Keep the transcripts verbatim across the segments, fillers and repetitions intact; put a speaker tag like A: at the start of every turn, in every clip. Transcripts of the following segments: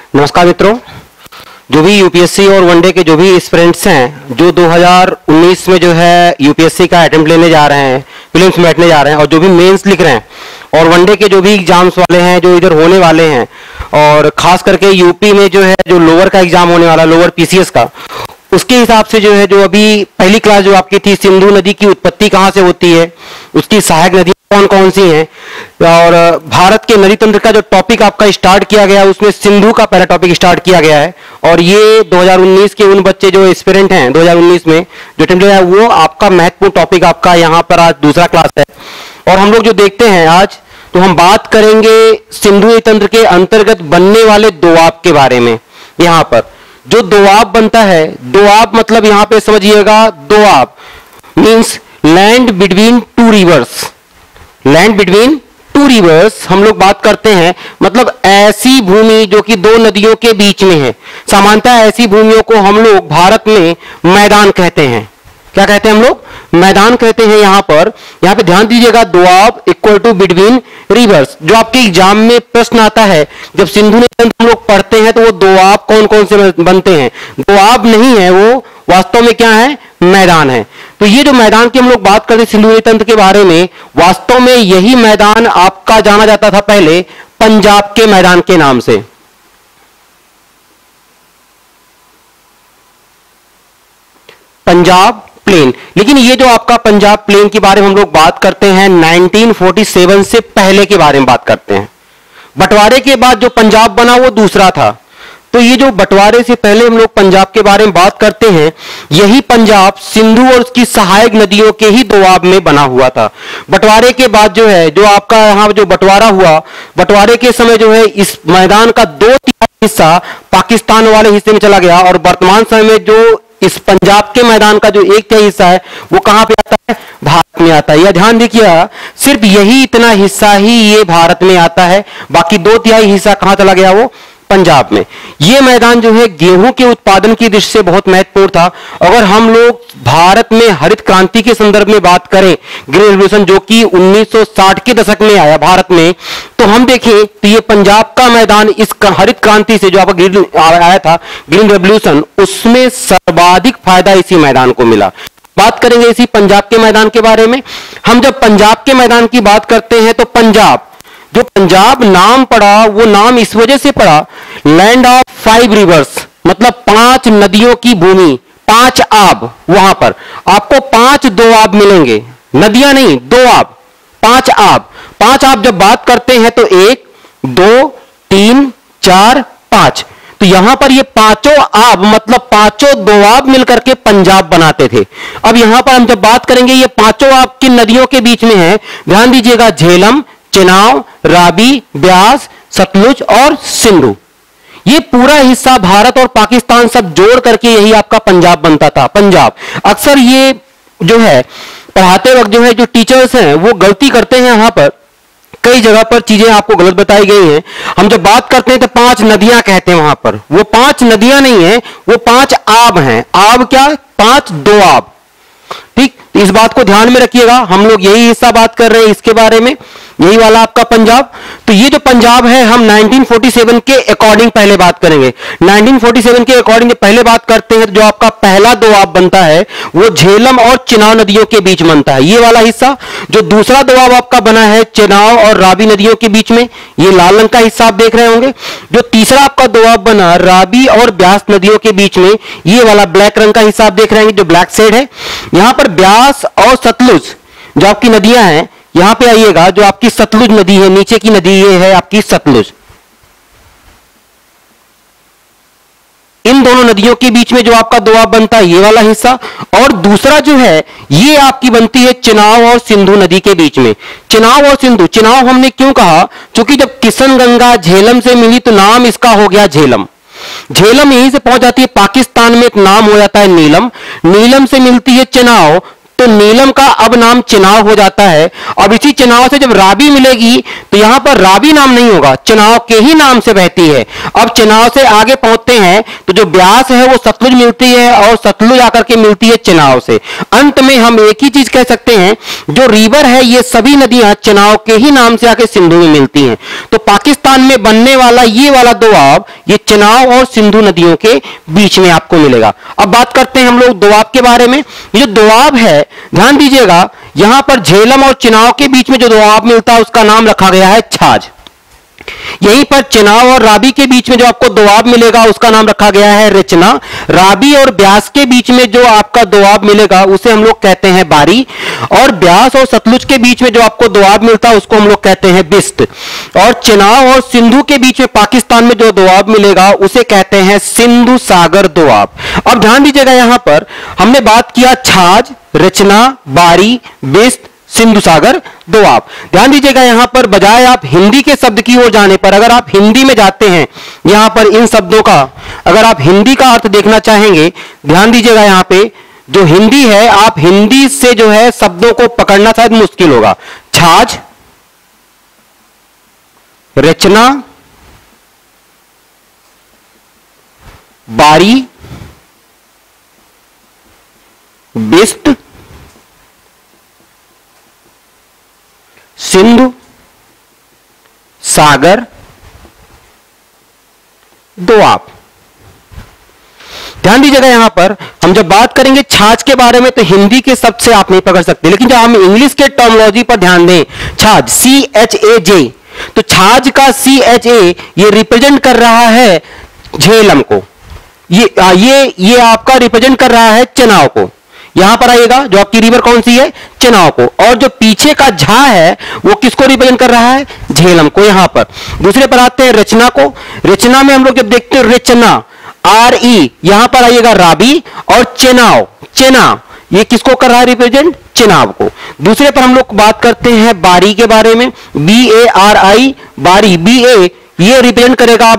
A: नमस्कार मित्रों, जो भी यूपीएससी और वनडे के जो भी एस्पिरेंट्स हैं जो दो हज़ार उन्नीस में जो है यूपीएससी का अटेम्प्ट लेने जा रहे हैं, प्रीलिम्स में बैठने जा रहे हैं और जो भी मेंस लिख रहे हैं और वनडे के जो भी एग्जाम्स वाले हैं जो इधर होने वाले हैं, और खास करके यूपी में जो है जो लोअर का एग्जाम होने वाला, लोअर पीसीएस का, उसके हिसाब से जो है जो अभी पहली क्लास जो आपकी थी, सिंधु नदी की उत्पत्ति कहाँ से होती है, उसकी सहायक नदी कौन कौन सी हैं, और भारत के नदी तंत्र का जो टॉपिक आपका स्टार्ट किया गया उसमें सिंधु का पहला टॉपिक स्टार्ट किया गया है। और ये दो हज़ार उन्नीस के उन बच्चे जो एस्पिरेंट हैं दो हज़ार उन्नीस में जो अटेम्प्ट है वो आपका महत्वपूर्ण टॉपिक आपका यहाँ पर आज दूसरा क्लास है। और हम लोग जो देखते हैं आज, तो हम बात करेंगे सिंधु नदी तंत्र के अंतर्गत बनने वाले दोआब के बारे में। यहाँ पर जो दोआब बनता है, दोआब मतलब यहाँ पे समझिएगा, doab means land between two rivers, land between two rivers हम लोग बात करते हैं, मतलब ऐसी भूमि जो कि दो नदियों के बीच में है। सामान्यतः ऐसी भूमियों को हम लोग भारत में मैदान कहते हैं। क्या कहते हैं हम लोग? मैदान कहते हैं। यहां पर यहां पे ध्यान दीजिएगा, doab equal to between rivers. जो आपके एग्जाम में प्रश्न आता है, जब सिंधु नदी हम लोग पढ़ते हैं तो वो दोआब कौन कौन से बनते हैं? दोआब नहीं है, वो वास्तव में क्या है? मैदान है। तो ये जो मैदान की हम लोग बात करते हैं सिंधु नदी तंत्र के बारे में, वास्तव में यही मैदान आपका जाना जाता था पहले पंजाब के मैदान के नाम से। पंजाब प्लेन। लेकिन ये जो आपका पंजाब प्लेन के बारे में हम लोग बात करते हैं उन्नीस सौ सैंतालीस से पहले के बारे में बात करते हैं। बंटवारे के बाद जो पंजाब बना वो दूसरा था। तो ये जो बंटवारे से पहले हम लोग पंजाब के बारे में बात करते हैं, यही पंजाब सिंधु और उसकी सहायक नदियों के ही दोआब में बना हुआ था। बंटवारे के बाद जो है जो आपका यहाँ जो बंटवारा हुआ, बंटवारे के समय जो है इस मैदान का दो तिहाई हिस्सा पाकिस्तान वाले हिस्से में चला गया और वर्तमान समय में जो इस पंजाब के मैदान का जो एक तिहाई हिस्सा है वो कहां पे आता है? भारत में आता है। यह ध्यान देखिएगा, सिर्फ यही इतना हिस्सा ही ये भारत में आता है, बाकी दो तिहाई हिस्सा कहां चला गया? वो पंजाब में। यह मैदान जो है गेहूं के उत्पादन की दृष्टि से बहुत महत्वपूर्ण था। अगर हम लोग भारत में हरित क्रांति के संदर्भ में बात करें, ग्रीन रेवोल्यूशन जो कि उन्नीस सौ साठ के दशक में आया भारत में, तो हम देखें तो ये पंजाब का मैदान इस हरित क्रांति से जो आपका ग्रीन आया था, ग्रीन रेवोल्यूशन, उसमें सर्वाधिक फायदा इसी मैदान को मिला। बात करेंगे इसी पंजाब के मैदान के बारे में। हम जब पंजाब के मैदान की बात करते हैं तो पंजाब, जो पंजाब नाम पड़ा वो नाम इस वजह से पड़ा, लैंड ऑफ फाइव रिवर्स, मतलब पांच नदियों की भूमि, पांच आब। वहां पर आपको पांच दोआब मिलेंगे, नदियां नहीं, दो आब, पांच आब। पांच आब जब बात करते हैं तो एक, दो, तीन, चार, पांच। तो यहां पर ये पांचों आब मतलब पांचों दोआब मिलकर के पंजाब बनाते थे। अब यहां पर हम जब बात करेंगे, ये पांचों आब किन नदियों के बीच में है? ध्यान दीजिएगा, झेलम, चेनाब, रावी, ब्यास, सतलुज और सिंधु। ये पूरा हिस्सा भारत और पाकिस्तान सब जोड़ करके यही आपका पंजाब बनता था। पंजाब अक्सर ये जो है पढ़ाते वक्त जो है जो टीचर्स हैं वो गलती करते हैं, यहां पर कई जगह पर चीजें आपको गलत बताई गई हैं। हम जब बात करते हैं तो पांच नदियां कहते हैं, वहां पर वो पांच नदियां नहीं है, वो पांच आब हैं। आब क्या? पांच दोआब। ठीक, तो इस बात को ध्यान में रखिएगा। हम लोग यही हिस्सा बात कर रहे हैं इसके बारे में, यही वाला आपका पंजाब। तो ये जो पंजाब है हम उन्नीस सौ सैंतालीस के अकॉर्डिंग पहले बात करेंगे। उन्नीस सौ सैंतालीस के अकॉर्डिंग पहले बात करते हैं, जो आपका पहला दोआब बनता है वो झेलम और चेनाब नदियों के बीच बनता है, ये वाला हिस्सा। जो दूसरा दोआब आपका बना है चेनाब और रावी नदियों के बीच में, ये लाल रंग का हिस्सा आप देख रहे होंगे। जो तीसरा आपका दोआब बना रावी और ब्यास नदियों के बीच में, ये वाला ब्लैक रंग का हिस्सा आप देख रहे हैं, जो ब्लैक शेड है। यहां पर ब्यास और सतलुज जो आपकी नदियां हैं, यहां पे आइएगा, जो आपकी सतलुज नदी है, नीचे की नदी ये है आपकी सतलुज। इन दोनों नदियों के बीच में जो आपका दोआब बनता है ये वाला हिस्सा, और दूसरा जो है ये आपकी बनती है चेनाब और सिंधु नदी के बीच में। चेनाब और सिंधु, चेनाब हमने क्यों कहा? क्योंकि जब किशन गंगा झेलम से मिली तो नाम इसका हो गया झेलम। झेलम यहीं से पहुंच जाती है पाकिस्तान में, एक नाम हो जाता है नीलम। नीलम से मिलती है चेनाब, तो नीलम का अब नाम चेनाब हो जाता है। अब इसी चेनाब से जब रावी मिलेगी तो यहां पर रावी नाम नहीं होगा, चेनाब के ही नाम से बहती है। अब चेनाब से आगे पहुंचते करते हैं तो जो ब्यास है वो सतलुज मिलती है और सतलुज आकर के मिलती है चेनाब से। अंत में हम एक ही चीज कह सकते हैं, जो रिवर है ये सभी नदियां चेनाब के ही नाम से आके सिंधु में मिलती हैं। तो पाकिस्तान में बनने वाला ये वाला दोआब ये चेनाब और सिंधु नदियों के बीच में आपको मिलेगा। अब बात करते हैं हम लोग दोआब के बारे में। ये जो दोआब है, ध्यान दीजिएगा, यहां पर झेलम और चेनाब के बीच में जो दोआब मिलता है उसका नाम रखा गया है छाछ। यहीं पर चेनाब और रावी के बीच में जो आपको दोआब मिलेगा उसका नाम रखा गया है रचना। रावी और ब्यास के बीच में जो आपका दोआब मिलेगा उसे हम लोग कहते हैं बारी। और ब्यास और सतलुज के बीच में जो आपको दोआब मिलता है उसको हम लोग कहते हैं बिस्त। और चेनाब और सिंधु के बीच में पाकिस्तान में जो दोआब मिलेगा उसे कहते हैं सिंधु सागर दोआब। अब ध्यान दीजिएगा, यहां पर हमने बात किया छाछ, रचना, बारी, बिस्त, सिंधु सागर दोआब। ध्यान दीजिएगा, यहां पर बजाय आप हिंदी के शब्द की ओर जाने पर अगर आप हिंदी में जाते हैं, यहां पर इन शब्दों का अगर आप हिंदी का अर्थ देखना चाहेंगे, ध्यान दीजिएगा, यहां पे जो हिंदी है, आप हिंदी से जो है शब्दों को पकड़ना शायद मुश्किल होगा। छाछ, रचना, बारी, बिस्त, सिंधु सागर दोआब। ध्यान दीजिएगा, यहां पर हम जब बात करेंगे छाछ के बारे में तो हिंदी के शब्द से आप नहीं पकड़ सकते, लेकिन जब हम इंग्लिश के टर्मिनोलॉजी पर ध्यान दें, छाछ, सी एच ए जे, तो छाछ का सी एच ए ये रिप्रेजेंट कर रहा है झेलम को, ये ये ये आपका रिप्रेजेंट कर रहा है चेनाब को। यहां पर आइएगा, जो आपकी रिवर कौन सी है, चेनाब को। और जो पीछे का झा है वो किसको रिप्रेजेंट कर रहा है, झेलम को। यहां पर दूसरे पर आते हैं रचना को। रचना में हम लोग जब देखते हैं रचना, आर ई, यहां पर आइएगा रावी, और चेनाब, चेनाब ये किसको कर रहा है रिप्रेजेंट, चेनाब को। दूसरे पर हम लोग बात करते हैं बारी के बारे में, बी ए आर आई, बारी, बी ए ये रिप्रेजेंट करेगा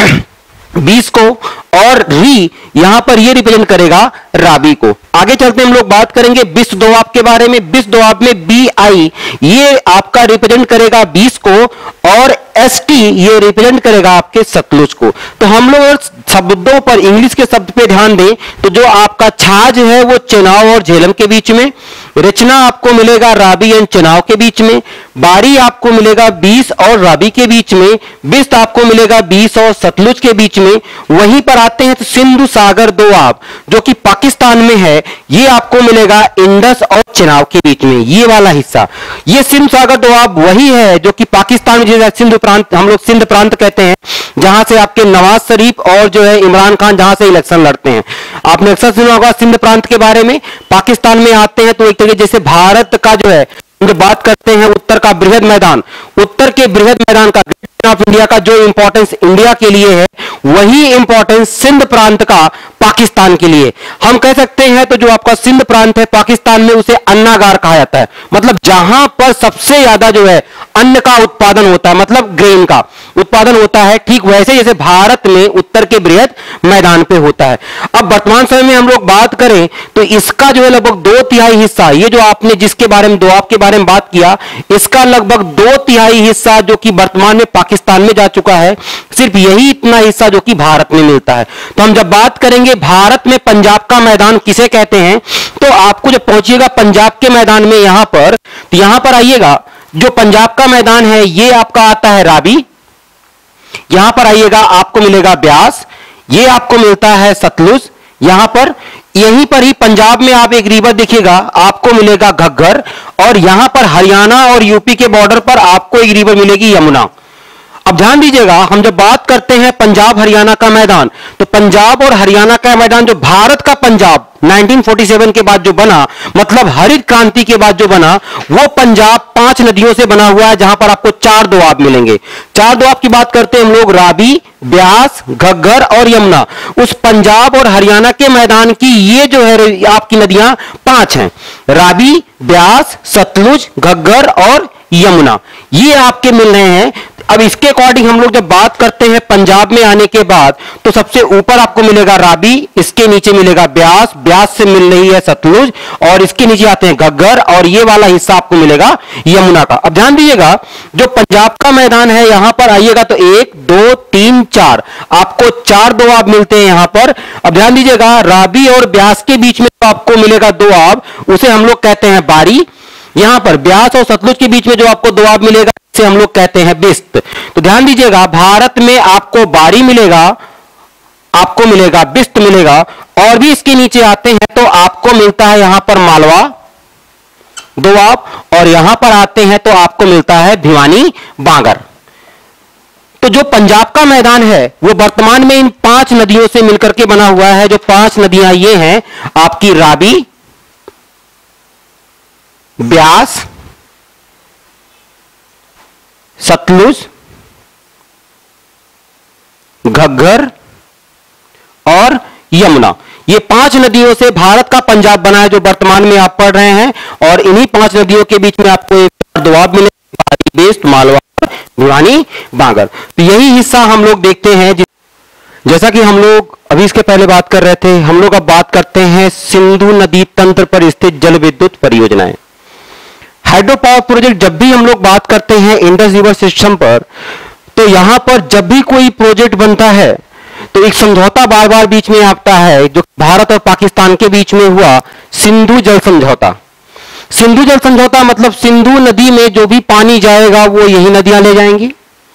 A: बीस को, और री यहां पर ये रिप्रेजेंट करेगा रावी को। आगे चलते हम लोग बात करेंगे बिस्त दोआब के बारे में। बिस्त दोआब में बी आई ये आपका रिप्रेजेंट करेगा बीस को, और एस टी ये रिप्रेजेंट करेगा आपके सतलुज को। तो हम लोग शब्दों पर, इंग्लिश के शब्द पे ध्यान दें तो जो आपका छाछ है वो चेनाब और झेलम के बीच में, रचना आपको मिलेगा रावी एंड चेनाब के बीच में, बारी आपको मिलेगा बीस और रावी के बीच में, बिस्त आपको मिलेगा बीस और सतलुज के बीच में। वहीं पर आते हैं तो सिंधु सागर दोआब जो कि पाकिस्तान में है, ये आपको मिलेगा इंडस और चेनाब के बीच में, ये वाला हिस्सा। ये सिंधु सागर दोआब वही है जो कि पाकिस्तान में जैसे सिंध प्रांत, हम लोग सिंध प्रांत कहते हैं, जहां से आपके नवाज शरीफ और जो है इमरान खान जहां से इलेक्शन लड़ते हैं। आपने अक्सर सुना होगा सिंध प्रांत के बारे में। पाकिस्तान में आते हैं तो एक तरीके जैसे भारत का जो है, जो बात करते हैं उत्तर का बृहद मैदान, उत्तर के बृहद मैदान का, ऑफ इंडिया का जो इंपॉर्टेंस इंडिया के लिए है वही इंपॉर्टेंस सिंध प्रांत का पाकिस्तान के लिए। हम कह सकते हैं तो जो आपका सिंध प्रांत है पाकिस्तान में उसे अन्नागार कहा जाता है, मतलब जहां पर सबसे ज्यादा जो है अन्न का उत्पादन होता है, मतलब ग्रेन का उत्पादन होता है, ठीक वैसे जैसे भारत में उत्तर के बृहद मैदान पे होता है। अब वर्तमान समय में हम लोग बात करें तो इसका जो है लगभग दो तिहाई हिस्सा, ये जो आपने जिसके बारे में दोआब के बारे में बात किया, इसका लगभग दो तिहाई हिस्सा जो कि वर्तमान में पाकिस्तान में जा चुका है, सिर्फ यही इतना हिस्सा जो कि भारत में मिलता है। तो हम जब बात करेंगे भारत में पंजाब का मैदान किसे कहते हैं, तो आपको जब पहुंचिएगा पंजाब के मैदान में यहां पर, तो यहां पर आइएगा, जो पंजाब का मैदान है ये आपका आता है रावी, यहां पर आइएगा आपको मिलेगा ब्यास, ये आपको मिलता है सतलुज, यहां पर यहीं पर ही पंजाब में आप एक रिवर देखिएगा आपको मिलेगा घग्गर, और यहां पर हरियाणा और यूपी के बॉर्डर पर आपको एक रिवर मिलेगी यमुना। अब ध्यान दीजिएगा, हम जब बात करते हैं पंजाब हरियाणा का मैदान, तो पंजाब और हरियाणा का मैदान जो भारत का पंजाब उन्नीस सौ सैंतालीस के बाद जो बना, मतलब हरित क्रांति के बाद जो बना, वो पंजाब पांच नदियों से बना हुआ है, जहां पर आपको चार दोआब मिलेंगे। चार दोआब की बात करते हैं हम लोग, रावी, ब्यास, घग्गर और यमुना। उस पंजाब और हरियाणा के मैदान की ये जो है आपकी नदियां पांच हैं, रावी, ब्यास, सतलुज, घग्गर और यमुना, ये आपके मिल रहे हैं। अब इसके अकॉर्डिंग हम लोग जब बात करते हैं पंजाब में आने के बाद, तो सबसे ऊपर आपको मिलेगा रावी, इसके नीचे मिलेगा ब्यास, ब्यास से मिल रही है सतलुज, और इसके नीचे आते हैं घग्गर, और ये वाला हिस्सा आपको मिलेगा यमुना का। अब ध्यान दीजिएगा, जो पंजाब का मैदान है यहां पर आइएगा तो एक दो तीन चार, आपको चार दोआब मिलते हैं यहां पर। अब ध्यान दीजिएगा, रावी और ब्यास के बीच में तो आपको मिलेगा दोआब, उसे हम लोग कहते हैं बारी। यहां पर ब्यास और सतलुज के बीच में जो आपको दोआब मिलेगा इसे हम लोग कहते हैं बिस्त। तो ध्यान दीजिएगा, भारत में आपको बारी मिलेगा, आपको मिलेगा बिस्त मिलेगा, और भी इसके नीचे आते हैं तो आपको मिलता है यहां पर मालवा दोआब, और यहां पर आते हैं तो आपको मिलता है भिवानी बांगर। तो जो पंजाब का मैदान है वो वर्तमान में इन पांच नदियों से मिलकर के बना हुआ है। जो पांच नदियां ये हैं आपकी रावी, ब्यास, सतलुज, घग्गर और यमुना। ये पांच नदियों से भारत का पंजाब बना है जो वर्तमान में आप पढ़ रहे हैं, और इन्हीं पांच नदियों के बीच में आपको एक दोआब मिलेगा, बेस्ट, मालवा, भिवानी, बांगर। तो यही हिस्सा हम लोग देखते हैं। जैसा कि हम लोग अभी इसके पहले बात कर रहे थे, हम लोग अब बात करते हैं सिंधु नदी तंत्र पर स्थित जल विद्युत परियोजनाएं। हाइड्रो पावर प्रोजेक्ट, जब भी हम लोग बात करते हैं इंडस रिवर सिस्टम पर, तो यहां पर जब भी कोई प्रोजेक्ट बनता है तो एक समझौता बार बार बीच में आता है, जो भारत और पाकिस्तान के बीच में हुआ सिंधु जल समझौता। सिंधु जल समझौता मतलब सिंधु नदी में जो भी पानी जाएगा वो यही नदियां ले जाएंगी।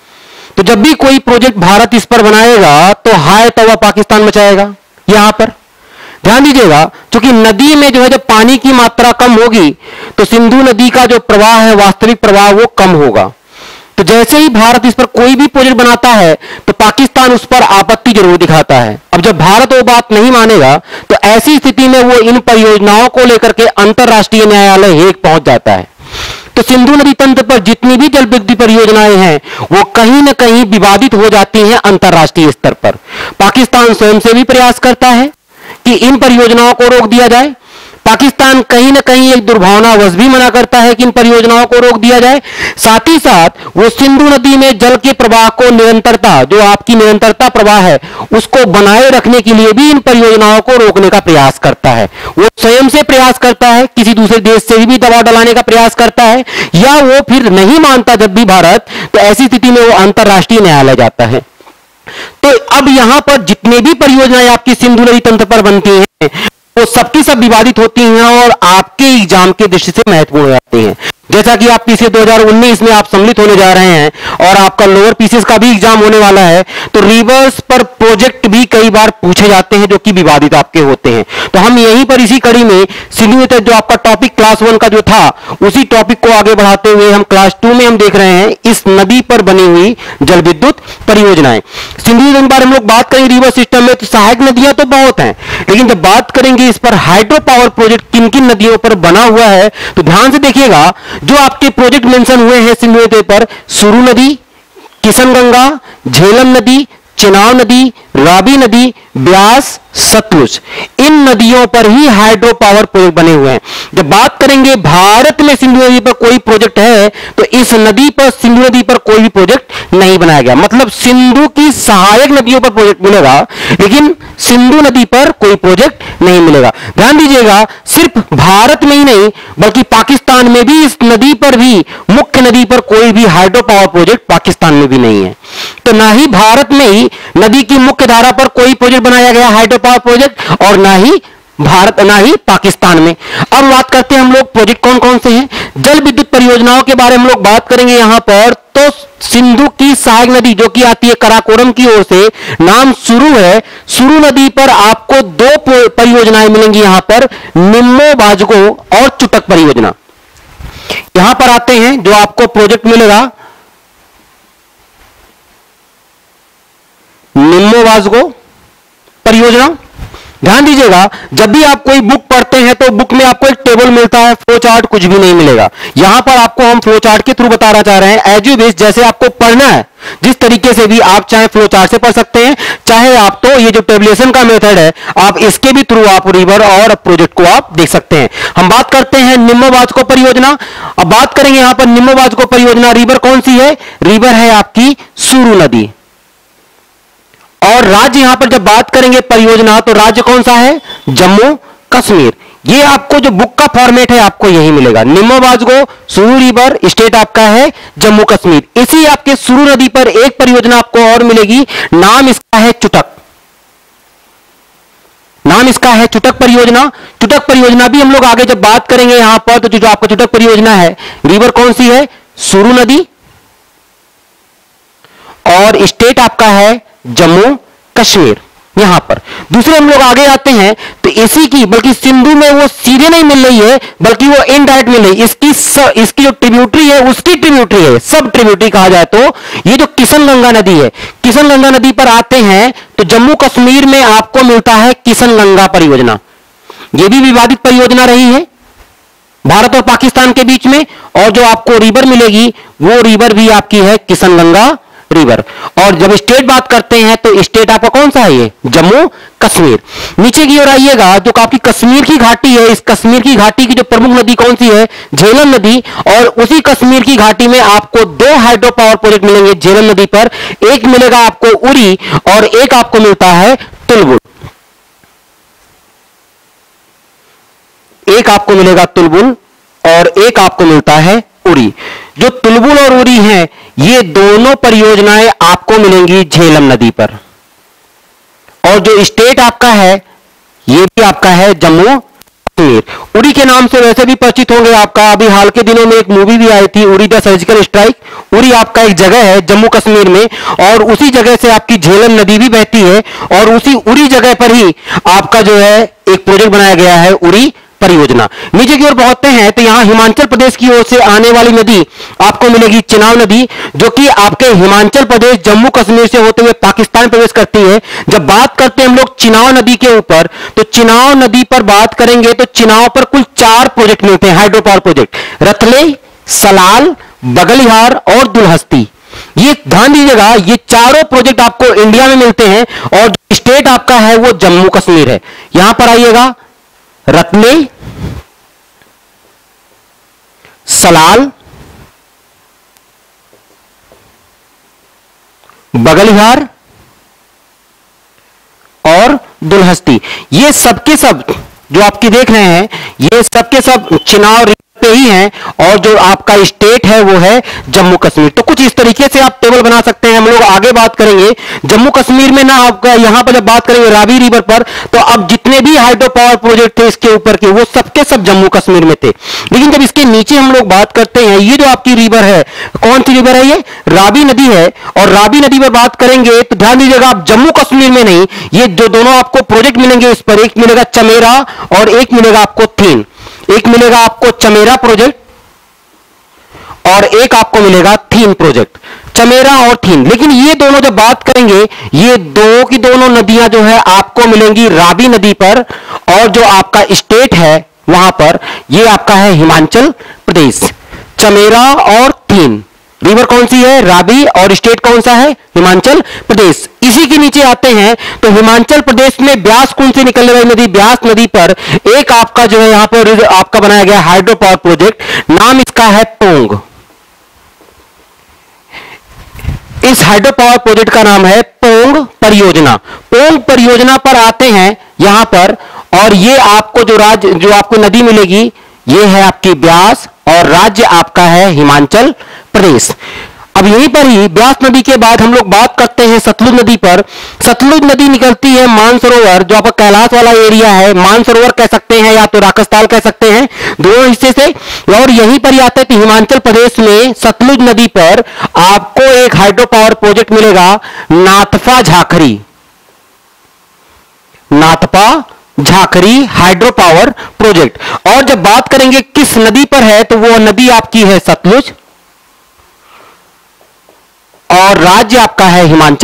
A: तो जब भी कोई प्रोजेक्ट भारत इस पर बनाएगा तो हाय तौबा पाकिस्तान मचाएगा। यहां पर ध्यान दीजिएगा, क्योंकि नदी में जो है जब पानी की मात्रा कम होगी तो सिंधु नदी का जो प्रवाह है, वास्तविक प्रवाह, वो कम होगा। तो जैसे ही भारत इस पर कोई भी प्रोजेक्ट बनाता है तो पाकिस्तान उस पर आपत्ति जरूर दिखाता है। अब जब भारत वो बात नहीं मानेगा तो ऐसी स्थिति में वो इन परियोजनाओं को लेकर के अंतरराष्ट्रीय न्यायालय हेग पहुंच जाता है। तो सिंधु नदी तंत्र पर जितनी भी जल विद्युत परियोजनाएं हैं वो कहीं ना कहीं विवादित हो जाती हैं अंतरराष्ट्रीय स्तर पर। पाकिस्तान स्वयं से भी प्रयास करता है कि इन परियोजनाओं को रोक दिया जाए। पाकिस्तान कहीं ना कहीं एक दुर्भावनावश भी मना करता है कि इन परियोजनाओं को रोक दिया जाए। साथ ही साथ वो सिंधु नदी में जल के प्रवाह को निरंतरता, जो आपकी निरंतरता प्रवाह है, उसको बनाए रखने के लिए भी इन परियोजनाओं को रोकने का प्रयास करता है। वो स्वयं से प्रयास करता है, किसी दूसरे देश से भी दबाव डालने का प्रयास करता है, या वो फिर नहीं मानता जब भी भारत, तो ऐसी स्थिति में वो अंतरराष्ट्रीय न्यायालय जाता है। तो अब यहां पर जितने भी परियोजनाएं आपकी सिंधु नदी तंत्र पर बनती हैं वो सबकी सब विवादित होती हैं और आपके एग्जाम की दृष्टि से महत्वपूर्ण हो जाती हैं। जैसा कि आप पीसीएस दो हज़ार उन्नीस में आप सम्मिलित होने जा रहे हैं और आपका लोअर पीसीएस का भी एग्जाम होने वाला है, तो रिवर्स पर प्रोजेक्ट भी कई बार पूछे जाते हैं जो कि विवादित आपके होते हैं। तो हम यहीं पर इसी कड़ी में सिंधु नदी जो आपका टॉपिक क्लास वन का जो था उसी टॉपिक को आगे बढ़ाते हुए हम क्लास टू में हम देख रहे हैं इस नदी पर बनी हुई जल विद्युत परियोजनाएं। सिंधु नदी के बारे में हम लोग बात करेंगे रिवर सिस्टम में, तो सहायक नदियां तो बहुत हैं, लेकिन जब बात करेंगे इस पर हाइड्रो पावर प्रोजेक्ट किन किन नदियों पर बना हुआ है, तो ध्यान से देखिएगा। जो आपके प्रोजेक्ट मेंशन हुए हैं सिंधु नदी पर, सुरू नदी, किशनगंगा, झेलम नदी, चेनाब नदी, रावी नदी, ब्यास, सतलुज, इन नदियों पर ही हाइड्रो पावर प्रोजेक्ट बने हुए हैं। जब बात करेंगे भारत में सिंधु नदी पर कोई प्रोजेक्ट है तो इस नदी पर, सिंधु नदी पर कोई भी प्रोजेक्ट नहीं बनाया गया। मतलब सिंधु की सहायक नदियों पर प्रोजेक्ट मिलेगा लेकिन सिंधु नदी पर कोई प्रोजेक्ट नहीं मिलेगा। ध्यान दीजिएगा, सिर्फ भारत में ही नहीं बल्कि पाकिस्तान में भी इस नदी पर भी, मुख्य नदी पर कोई भी हाइड्रो पावर प्रोजेक्ट पाकिस्तान में भी नहीं है। तो ना ही भारत में ही नदी की मुख्य धारा पर कोई प्रोजेक्ट बनाया गया हाइड्रो पावर प्रोजेक्ट, और ना ही भारत, ना ही पाकिस्तान में। अब बात करते हैं हम लोग प्रोजेक्ट कौन कौन से हैं। जल विद्युत परियोजनाओं के बारे में हम लोग बात करेंगे यहां पर। तो सिंधु की सहायक नदी जो कि आती है कराकोरम की ओर से, नाम सुरू है। सुरू नदी पर आपको दो परियोजनाएं मिलेंगी यहां पर, निम्मो वाजगो और चुटक परियोजना। यहां पर आते हैं जो आपको प्रोजेक्ट मिलेगा निम्मो वाजगो परियोजना, ध्यान दीजिएगा, जब भी आप कोई बुक पढ़ते हैं तो बुक में आपको एक टेबल मिलता है, फ्लो चार्ट कुछ भी नहीं मिलेगा। यहां पर आपको हम फ्लो चार्ट के थ्रू बताना चाह रहे हैं, एज यू विश, जैसे आपको पढ़ना है जिस तरीके से भी आप चाहे फ्लो चार्ट से पढ़ सकते हैं, चाहे आप तो ये जो टेबुलेशन का मेथड है आप इसके भी थ्रू आप रिवर और प्रोजेक्ट को आप देख सकते हैं। हम बात करते हैं निम्नवाचको परियोजना। अब बात करेंगे यहां पर निम्नवाचको परियोजना, रिवर कौन सी है? रिवर है आपकी सुरु नदी। और राज्य यहां पर जब बात करेंगे परियोजना, तो राज्य कौन सा है? जम्मू कश्मीर। ये आपको जो बुक का फॉर्मेट है आपको यही मिलेगा, निम्नवाचको सुरु रिवर, स्टेट आपका है जम्मू कश्मीर। इसी आपके सुरु नदी पर एक परियोजना आपको और मिलेगी, नाम इसका है चुटक। नाम इसका है चुटक परियोजना। चुटक परियोजना भी हम लोग आगे जब बात करेंगे यहां पर, तो जो आपको चुटक परियोजना है, रिवर कौन सी है? सुरु नदी, और स्टेट आपका है जम्मू कश्मीर। यहां पर दूसरे हम लोग आगे आते हैं तो इसी की, बल्कि सिंधु में वो सीधे नहीं मिल रही है बल्कि वो इनडायरेक्ट मिल रही है, इसकी स, इसकी जो ट्रिब्यूटरी है उसकी ट्रिब्यूटरी है, सब ट्रिब्यूटरी कहा जाए तो ये जो किशनगंगा नदी है, किशनगंगा नदी पर आते हैं तो जम्मू कश्मीर में आपको मिलता है किशनगंगा परियोजना। ये भी विवादित परियोजना रही है भारत और पाकिस्तान के बीच में, और जो आपको रिवर मिलेगी वो रिवर भी आपकी है किशनगंगा रिवर। और जब स्टेट बात करते हैं तो स्टेट आपका कौन सा है? ये जम्मू कश्मीर। नीचे की ओर आइएगा, जो आपकी कश्मीर की घाटी है, इस कश्मीर की घाटी की जो प्रमुख नदी कौन सी है? झेलम नदी। और उसी कश्मीर की घाटी में आपको दो हाइड्रो पावर प्रोजेक्ट मिलेंगे झेलम नदी पर, एक मिलेगा आपको उरी और एक आपको मिलता है तुलबुल। एक आपको मिलेगा तुलबुल और एक आपको मिलता है उरी। जो तुलबुल और उरी हैं, ये दोनों परियोजनाएं आपको मिलेंगी झेलम नदी पर। और जो स्टेट आपका है ये भी आपका है जम्मू कश्मीर। उरी के नाम से वैसे भी परिचित होंगे आपका, अभी हाल के दिनों में एक मूवी भी आई थी, Uri the surgical strike. Uri आपका एक जगह है जम्मू कश्मीर में, और उसी जगह से आपकी झेलम नदी भी बहती है, और उसी उरी जगह पर ही आपका जो है एक प्रोजेक्ट बनाया गया है, उरी परियोजना। नीचे की ओर पहुंचते हैं तो यहां हिमाचल प्रदेश की ओर से आने वाली नदी आपको मिलेगी चिनाब नदी, जो कि आपके हिमाचल प्रदेश जम्मू कश्मीर से होते हुए पाकिस्तान प्रवेश करती है। जब बात करते हैं हम लोग चिनाब नदी के ऊपर, तो चिनाब नदी पर बात करेंगे तो चिनाब पर कुल चार प्रोजेक्ट मिलते हैं, hydro power project, Ratle, Salal, Baglihar और दुलहस्ती। ये ध्यान दीजिएगा, ये चारों प्रोजेक्ट आपको इंडिया में मिलते हैं, और स्टेट आपका है वो जम्मू कश्मीर है। यहां पर आइएगा, रत्ने, सलाल, बगलिहार और दुलहस्ती, ये सबके सब जो आपकी देख रहे हैं ये सबके सब चिनाब पे ही हैं, और जो आपका स्टेट है वो है जम्मू कश्मीर। तो कुछ इस तरीके से आप टेबल बना सकते हैं। हम लोग आगे बात करेंगे जम्मू कश्मीर में ना, आपका यहां पर जब बात करेंगे रावी रिवर पर, तो अब जितने भी हाइड्रो पावर प्रोजेक्ट थे इसके ऊपर के, वो सबके सब जम्मू कश्मीर में थे। लेकिन जब इसके नीचे हम लोग बात करते हैं, ये जो आपकी रिवर है, कौन सी रिवर है? ये रावी नदी है। और रावी नदी पर बात करेंगे तो ध्यान दीजिएगा, आप जम्मू कश्मीर में नहीं, ये जो दोनों आपको प्रोजेक्ट मिलेंगे इस पर, एक मिलेगा चमेरा और एक मिलेगा आपको थीन। एक मिलेगा आपको चमेरा प्रोजेक्ट और एक आपको मिलेगा थीन प्रोजेक्ट, चमेरा और थीन। लेकिन ये दोनों जब बात करेंगे, ये दो की दोनों नदियां जो है आपको मिलेंगी रावी नदी पर, और जो आपका स्टेट है वहां पर ये आपका है हिमाचल प्रदेश। चमेरा और थीन रिवर कौन सी है? रावी, और स्टेट कौन सा है? हिमाचल प्रदेश। इसी के नीचे आते हैं तो हिमाचल प्रदेश में ब्यास कुंड से निकलने वाली नदी ब्यास नदी पर एक आपका जो है यहां पर आपका बनाया गया हाइड्रो पावर प्रोजेक्ट, नाम इसका है पोंग। इस हाइड्रो पावर प्रोजेक्ट का नाम है पोंग परियोजना। पोंग परियोजना पर आते हैं यहां पर, और ये आपको जो राज्य जो आपको नदी मिलेगी ये है आपकी ब्यास, और राज्य आपका है हिमाचल प्रदेश। अब यहीं पर ही ब्यास नदी के बाद हम लोग बात करते हैं सतलुज नदी पर। सतलुज नदी निकलती है मानसरोवर, जो आपका कैलाश वाला एरिया है, मानसरोवर कह सकते हैं या तो राकसताल कह सकते हैं, दोनों हिस्से से। और यहीं पर ही आता है कि हिमाचल प्रदेश में सतलुज नदी पर आपको एक हाइड्रो पावर प्रोजेक्ट मिलेगा, Nathpa Jhakri. Nathpa Jhakri hydro power project. और जब बात करेंगे किस नदी पर है, तो वो नदी आपकी है सतलुज, और राज्य आपका है हिमाचल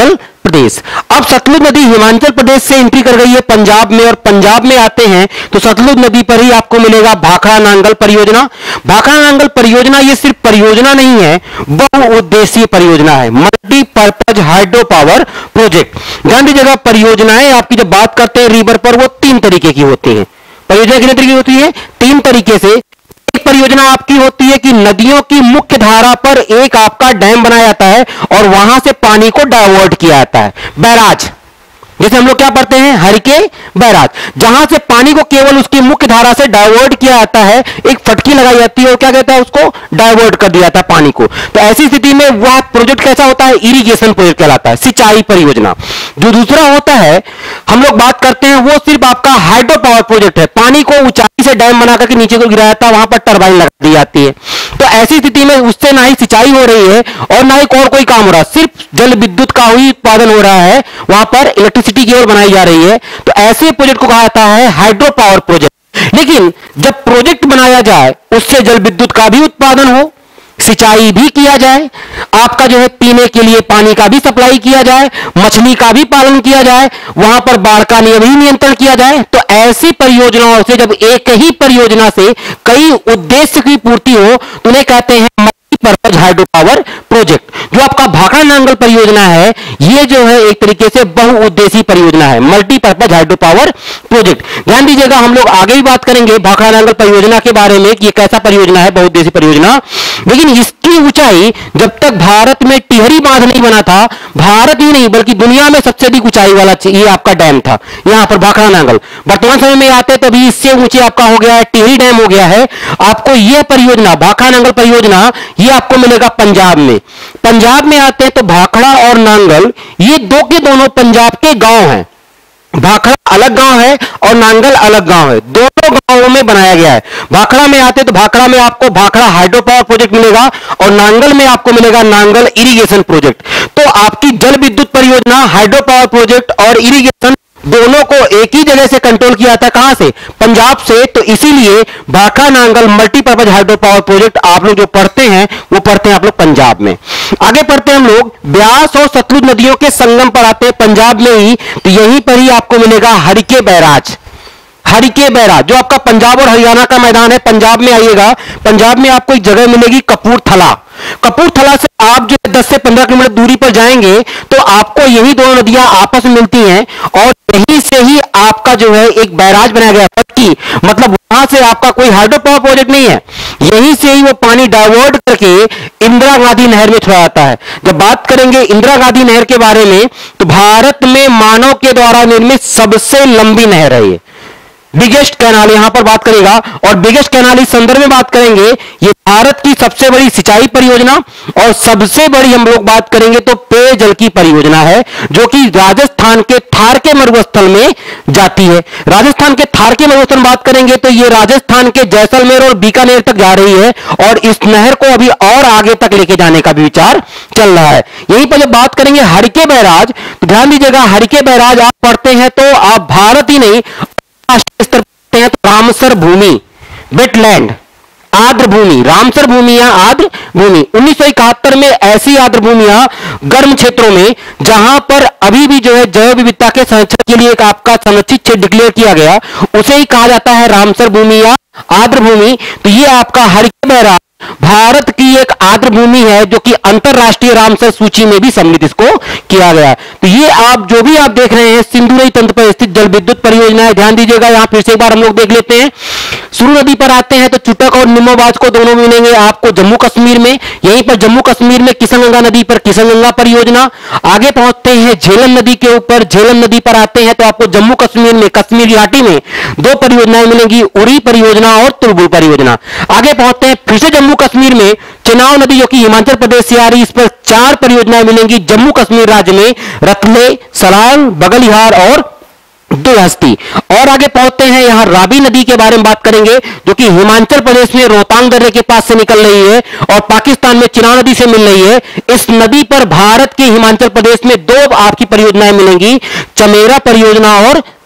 A: प्रदेश। अब सतलुज नदी हिमाचल प्रदेश से एंट्री कर गई है पंजाब में, और पंजाब में आते हैं तो सतलुज नदी पर ही आपको मिलेगा भाखड़ा नांगल परियोजना। भाखड़ा नांगल परियोजना ये सिर्फ परियोजना नहीं है, बहुउद्देशीय परियोजना है, मल्टीपर्पज हाइड्रो पावर प्रोजेक्ट। ध्यान दीजिएगा, परियोजनाएं आपकी जब बात करते हैं रिवर पर, वो तीन तरीके की होती है। परियोजना कितने तरीके की होती है? तीन तरीके से। एक परियोजना आपकी होती है कि नदियों की मुख्य धारा पर एक आपका डैम बनाया जाता है और वहां से पानी को डाइवर्ट किया जाता है, बैराज। जैसे हम लोग क्या पढ़ते हैं, हरिके बैराज, जहां से पानी को केवल उसकी मुख्य धारा से डाइवर्ट किया जाता है, एक फटकी लगाई जाती है और क्या कहता है, उसको डाइवर्ट कर दिया जाता है पानी को। तो ऐसी स्थिति में वह प्रोजेक्ट कैसा होता है, इरिगेशन प्रोजेक्ट कहलाता है, सिंचाई परियोजना। जो दूसरा होता है हम लोग बात करते हैं, वो सिर्फ आपका हाइड्रो पावर प्रोजेक्ट है, पानी को ऊंचाई से डैम बनाकर के नीचे को गिराया जाता है, वहां पर टरबाइन लगा दी जाती है। तो ऐसी स्थिति में उससे ना ही सिंचाई हो रही है और ना ही और कोई काम हो रहा है, सिर्फ जल विद्युत का ही उत्पादन हो रहा है, वहां पर इलेक्ट्रिसिटी की ओर बनाई जा रही है। तो ऐसे प्रोजेक्ट को कहा जाता है हाइड्रो पावर प्रोजेक्ट। लेकिन जब प्रोजेक्ट बनाया जाए उससे जल विद्युत का भी उत्पादन हो, सिंचाई भी किया जाए, आपका जो है पीने के लिए पानी का भी सप्लाई किया जाए, मछली का भी पालन किया जाए, वहां पर बाढ़ का भी नियंत्रण किया जाए, तो ऐसी परियोजनाओं से जब एक ही परियोजना से कई उद्देश्य की पूर्ति हो तो उन्हें कहते हैं मल्टीपर्पज हाइड्रो पावर प्रोजेक्ट। जो आपका भाखड़ा नांगल परियोजना है, ये जो है एक तरीके से बहुउद्देशीय परियोजना है, मल्टीपर्पज हाइड्रो पावर प्रोजेक्ट। ध्यान दीजिएगा, हम लोग आगे भी बात करेंगे भाखड़ा नांगल परियोजना के बारे में कि ये कैसा परियोजना है, बहुउद्देशीय परियोजना। लेकिन इसकी ऊंचाई जब तक भारत में टिहरी बांध नहीं बना था, भारत ही नहीं बल्कि दुनिया में सबसे अधिक ऊंचाई वाला ये आपका डैम था, यहां पर भाखड़ा नांगल। वर्तमान समय में आते तो अभी इससे ऊंचे आपका हो गया है, टिहरी डैम हो गया है। आपको यह परियोजना भाखड़ा नांगल परियोजना ये आपको मिलेगा पंजाब में। पंजाब में आते हैं तो भाखड़ा और नांगल ये दो के दोनों पंजाब के गांव हैं। भाखड़ा अलग गांव है और नांगल अलग गांव है, दोनों गांवों में बनाया गया है। भाखड़ा में आते तो भाखड़ा में आपको भाखड़ा हाइड्रो पावर प्रोजेक्ट मिलेगा और नांगल में आपको मिलेगा नांगल इरिगेशन प्रोजेक्ट। तो आपकी जल विद्युत परियोजना, हाइड्रो पावर प्रोजेक्ट और इरिगेशन दोनों को एक ही जगह से कंट्रोल किया था, कहां से, पंजाब से। तो इसीलिए Bhakra Nangal multipurpose hydro power project आप लोग जो पढ़ते हैं वो पढ़ते हैं आप लोग पंजाब में। आगे पढ़ते हैं हम लोग ब्यास और सतलुज नदियों के संगम पर आते हैं पंजाब में ही, तो यहीं पर ही आपको मिलेगा हरिके बैराज। हरिके बैराज जो आपका पंजाब और हरियाणा का मैदान है, पंजाब में आइएगा, पंजाब में आपको एक जगह मिलेगी कपूरथला। कपूरथला से आप जो दस से पंद्रह किलोमीटर दूरी पर जाएंगे तो आपको यही दोनों नदियां आपस में मिलती हैं और यहीं से ही आपका जो है एक बैराज बनाया गया है की, मतलब वहां से आपका कोई हाइड्रो पावर प्रोजेक्ट नहीं है, यहीं से ही वो पानी डाइवर्ट करके इंदिरा गांधी नहर में छोड़ा जाता है। जब बात करेंगे इंदिरा गांधी नहर के बारे में तो भारत में मानव के द्वारा निर्मित सबसे लंबी नहर है ये, बिगेस्ट कैनाल यहां पर बात करेगा। और बिगेस्ट कैनाल इस संदर्भ में बात करेंगे, ये भारत की सबसे बड़ी सिंचाई परियोजना और सबसे बड़ी हम लोग बात करेंगे तो पेयजल की परियोजना है, जो कि राजस्थान के थार के मरुस्थल में जाती है। राजस्थान के थार के मरुस्थल में बात करेंगे तो ये राजस्थान के जैसलमेर और बीकानेर तक जा रही है और इस नहर को अभी और आगे तक लेके जाने का भी विचार चल रहा है। यहीं पर जब बात करेंगे हरिके बैराज, तो ध्यान दीजिएगा, हरिके बैराज आप पढ़ते हैं तो आप भारत ही नहीं स्तर पर हैं तो रामसर भूमि, वेटलैंड, आर्द्र भूमि, रामसर भूमियां आर्द्र भूमि। उन्नीस सौ इकहत्तर में ऐसी आर्द्र भूमियां गर्म क्षेत्रों में जहां पर अभी भी जो है जैव विविधता के संरक्षण के लिए एक आपका संरक्षित क्षेत्र डिक्लेयर किया गया, उसे ही कहा जाता है रामसर भूमि या आर्द्र भूमि। तो ये आपका हरिके बैराज भारत की एक आर्द्र भूमि है जो कि अंतरराष्ट्रीय रामसर सूची में भी सम्मिलित इसको किया गया है। तो ये आप जो भी आप देख रहे हैं सिंधु नदी तंत्र पर स्थित जल विद्युत परियोजना है। ध्यान दीजिएगा, यहां फिर से एक बार हम लोग देख लेते हैं। सुरु नदी पर आते हैं तो चुटक और निमोबाज को दोनों मिलेंगे आपको जम्मू कश्मीर में। यहीं पर जम्मू कश्मीर में किशनगंगा नदी पर किशनगंगा परियोजना। आगे पहुंचते हैं झेलम नदी के ऊपर, झेलम नदी पर आते हैं तो आपको जम्मू कश्मीर में कश्मीर घाटी में दो परियोजनाएं मिलेंगी, उरी परियोजना और तुलबुल परियोजना। आगे पहुंचते हैं फिर से जम्मू कश्मीर में चेनाब नदी जो कि हिमाचल प्रदेश से आ रही, इस पर चार परियोजनाएं मिलेंगी जम्मू कश्मीर राज्य में, रतले, सलाल, बगलिहार और दुलहस्ती। और आगे पहुंचते हैं यहां रावी नदी के बारे में बात करेंगे जो कि हिमाचल प्रदेश में रोहतांग दर्रे के पास से निकल रही है और पाकिस्तान में चिनाब नदी से मिल रही है। इस नदी पर भारत के हिमाचल प्रदेश में दो आपकी परियोजनाएं मिलेंगी, चमेरा परियोजना और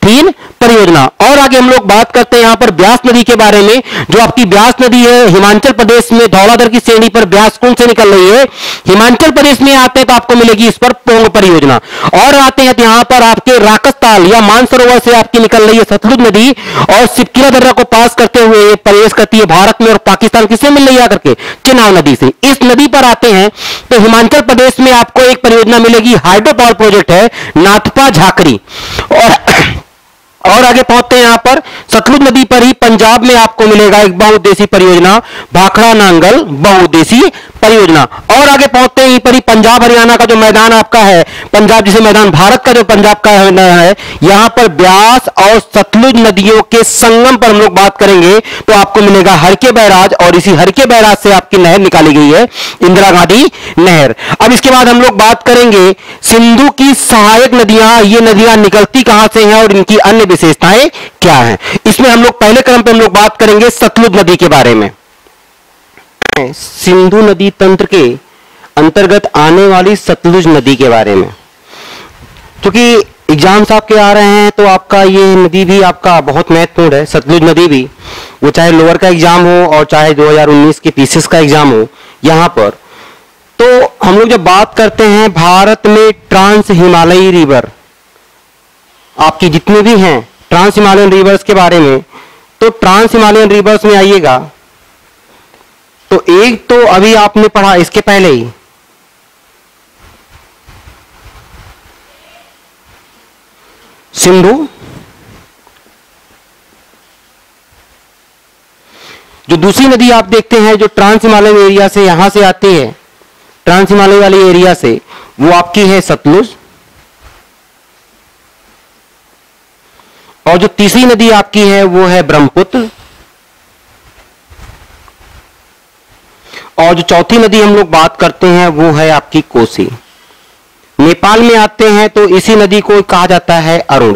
A: तीन परियोजना। और आगे हम लोग बात करते हैं यहां पर ब्यास नदी के बारे में। जो आपकी ब्यास नदी है हिमाचल प्रदेश में धौलाधर की श्रेणी पर ब्यास कुंड से निकल रही है, हिमाचल प्रदेश में आते हैं तो आपको मिलेगी इस पर पोंग परियोजना। और आते हैं यहां पर आपके राकसताल या मानसरोवर से आपकी निकल रही है सतलुज नदी और सिपकिला दर्रा को पास करते हुए प्रवेश करती है भारत में और पाकिस्तान किससे मिल रही है आकर के, चेनाब नदी से। इस नदी पर आते हैं तो हिमाचल प्रदेश में आपको एक परियोजना मिलेगी, हाइड्रो पावर प्रोजेक्ट है नाथपा झाकरी। और और आगे पहुंचते हैं यहां पर सतलुज नदी पर ही पंजाब में आपको मिलेगा एक बहुउद्देशीय परियोजना भाखड़ा नांगल बहुउद्देशीय परियोजना। और आगे पहुंचते हैं यहीं पर ही पंजाब हरियाणा का जो मैदान आपका है, पंजाब जिसे मैदान भारत का जो पंजाब का है, यहां पर ब्यास और सतलुज नदियों के संगम पर हम लोग बात करेंगे तो आपको मिलेगा हरके बैराज और इसी हरके बैराज से आपकी नहर निकाली गई है इंदिरा गांधी नहर। अब इसके बाद हम लोग बात करेंगे सिंधु की सहायक नदियां, ये नदियां निकलती कहां से हैं और इनकी अन्य विशेषताएं क्या हैं। इसमें हम लोग पहले क्रम पे हम लोग बात करेंगे सतलुज नदी के बारे में। सिंधु नदी तंत्र के अंतर्गत आने वाली सतलुज नदी के बारे में, क्योंकि एग्जाम्स आपके आ रहे हैं तो आपका ये नदी भी आपका बहुत महत्वपूर्ण है। सतलुज नदी भी, वो चाहे लोअर का एग्जाम हो और चाहे दो हज़ार उन्नीस के पीसीएस का एग्जाम हो, यहां पर तो हम लोग जब बात करते हैं भारत में ट्रांस हिमालयी रिवर आपकी जितने भी हैं ट्रांस हिमालयन रिवर्स के बारे में, तो ट्रांस हिमालयन रिवर्स में आइएगा तो एक तो अभी आपने पढ़ा इसके पहले ही सिंधु, जो दूसरी नदी आप देखते हैं जो ट्रांस हिमालयन एरिया से यहां से आती है, ट्रांस हिमालय वाली एरिया से, वो आपकी है सतलुज। और जो तीसरी नदी आपकी है वो है ब्रह्मपुत्र। और जो चौथी नदी हम लोग बात करते हैं वो है आपकी कोसी। नेपाल में आते हैं तो इसी नदी को कहा जाता है अरुण।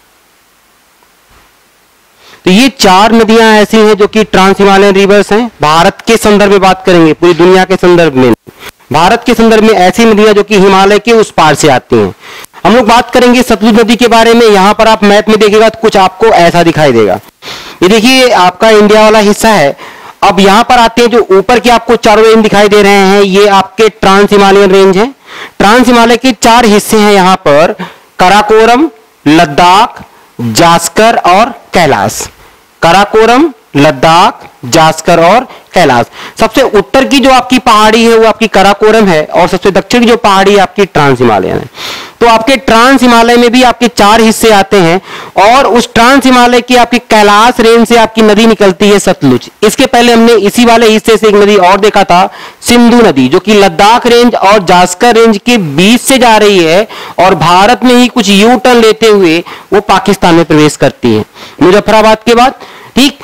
A: तो ये चार नदियां ऐसी हैं जो कि ट्रांस हिमालयन रिवर्स हैं। भारत के संदर्भ में बात करेंगे, पूरी दुनिया के संदर्भ में, भारत के संदर्भ में ऐसी नदियां जो कि हिमालय के उस पार से आती हैं। हम लोग बात करेंगे सतलुज नदी के बारे में। यहां पर आप मैप में देखिएगा तो कुछ आपको ऐसा दिखाई देगा। ये देखिए आपका इंडिया वाला हिस्सा है। अब यहां पर आते हैं जो ऊपर के आपको चारों रेंज दिखाई दे रहे हैं, ये आपके ट्रांस हिमालयन रेंज है। ट्रांस हिमालय के चार हिस्से हैं यहां पर, काराकोरम, लद्दाख, जास्कर और कैलाश। काराकोरम, लद्दाख, जास्कर और कैलाश। सबसे उत्तर की जो आपकी पहाड़ी है वो आपकी काराकोरम है और सबसे दक्षिण की जो पहाड़ी है आपकी ट्रांस हिमालयन है। तो आपके ट्रांस हिमालय में भी आपके चार हिस्से आते हैं और उस ट्रांस हिमालय की आपकी कैलाश रेंज से आपकी नदी निकलती है सतलुज। इसके पहले हमने इसी वाले हिस्से से एक नदी और देखा था, सिंधु नदी, जो कि लद्दाख रेंज और जास्कर रेंज के बीच से जा रही है और भारत में ही कुछ यू टर्न लेते हुए वो पाकिस्तान में प्रवेश करती है मुजफ्फराबाद के बाद, ठीक।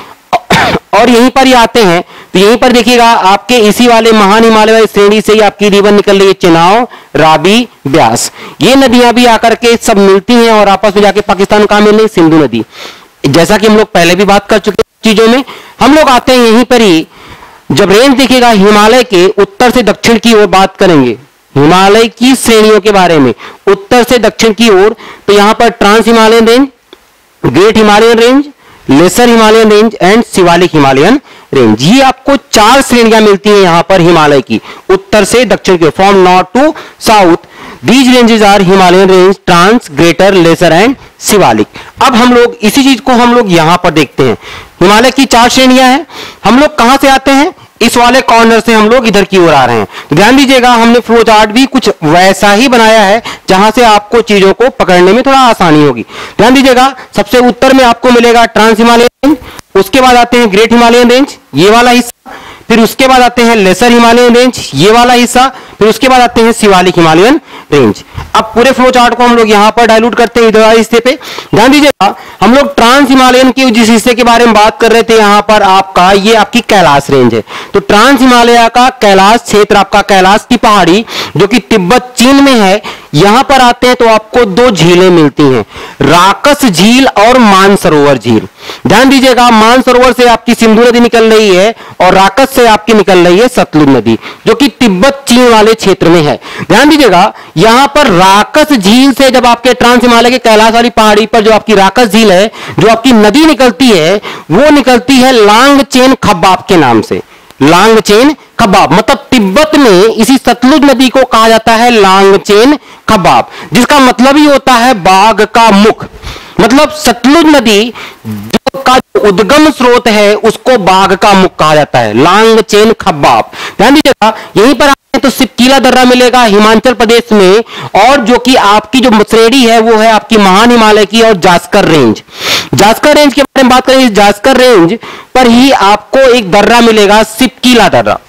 A: और यहीं पर ही आते हैं तो यहीं पर देखिएगा आपके इसी वाले महान हिमालय वाली श्रेणी से ही आपकी रिवर निकल रही है, चेनाब, रावी, ब्यास। ये नदियां भी आकर के सब मिलती हैं और आपस में जाके पाकिस्तान कहां मिल रही, सिंधु नदी। जैसा कि हम लोग पहले भी बात कर चुके चीजों में, हम लोग आते हैं यहीं पर ही जब रेंज देखिएगा हिमालय के उत्तर से दक्षिण की ओर बात करेंगे, हिमालय की श्रेणियों के बारे में उत्तर से दक्षिण की ओर, तो यहां पर trans Himalayan range, great Himalayan range, lesser Himalayan range and Shivalik Himalayan range, ये आपको चार श्रेणियां मिलती हैं यहां पर हिमालय की उत्तर से दक्षिण की, from north to south these ranges are Himalayan range, trans, greater, lesser and Shivalik. अब हम लोग इसी चीज को हम लोग यहां पर देखते हैं, हिमालय की चार श्रेणियां हैं। हम लोग कहां से आते हैं, इस वाले कॉर्नर से हम लोग इधर की ओर आ रहे हैं। ध्यान दीजिएगा हमने फ्लो चार्ट भी कुछ वैसा ही बनाया है जहां से आपको चीजों को पकड़ने में थोड़ा आसानी होगी। ध्यान दीजिएगा सबसे उत्तर में आपको मिलेगा ट्रांस हिमालयन रेंज, उसके बाद आते हैं ग्रेट हिमालयन रेंज, ये वाला हिस्सा, फिर उसके बाद आते हैं लेसर हिमालयन रेंज, ये वाला हिस्सा, फिर उसके बाद आते हैं शिवालिक हिमालयन रेंज। अब पूरे फ्लो चार्ट को हम लोग यहां पर डायलूट करते हैं इधर वाले हिस्से पे। ध्यान दीजिएगा हम लोग ट्रांस हिमालयन के जिस हिस्से के बारे में बात कर रहे थे, यहां पर आपका ये आपकी कैलाश रेंज है। तो ट्रांस हिमालय का कैलाश क्षेत्र, आपका कैलाश की पहाड़ी जो कि तिब्बत चीन में है, यहां पर आते हैं तो आपको दो झीलें मिलती हैं, राकस झील और मानसरोवर झील। ध्यान दीजिएगा, मानसरोवर से आपकी सिंधु नदी निकल रही है और राकस से आपकी निकल रही है सतलुज नदी, जो कि तिब्बत चीन वाले क्षेत्र में है। ध्यान दीजिएगा, यहां पर राकस झील से जब आपके ट्रांस हिमालय के कैलाश वाली पहाड़ी पर जो आपकी राकस झील है, जो आपकी नदी निकलती है, वो निकलती है लांगचेन खब्बाब के नाम से। लांगचेन खब्बाब मतलब तिब्बत में इसी सतलुज नदी को कहा जाता है लांगचेन खब्बाब, जिसका मतलब ही होता है बाघ का मुख। मतलब सतलुज नदी जो का उद्गम स्रोत है उसको बाघ का मुख कहा जाता है, लांगचेन खब्बाब। ध्यान दीजिएगा, यहीं पर आए तो सिपकीला दर्रा मिलेगा हिमाचल प्रदेश में, और जो कि आपकी जो श्रेणी है वो है आपकी महान हिमालय की और जास्कर रेंज। जास्कर रेंज के बारे में बात करें, जास्कर रेंज पर ही आपको एक दर्रा मिलेगा, सिपकीला दर्रा।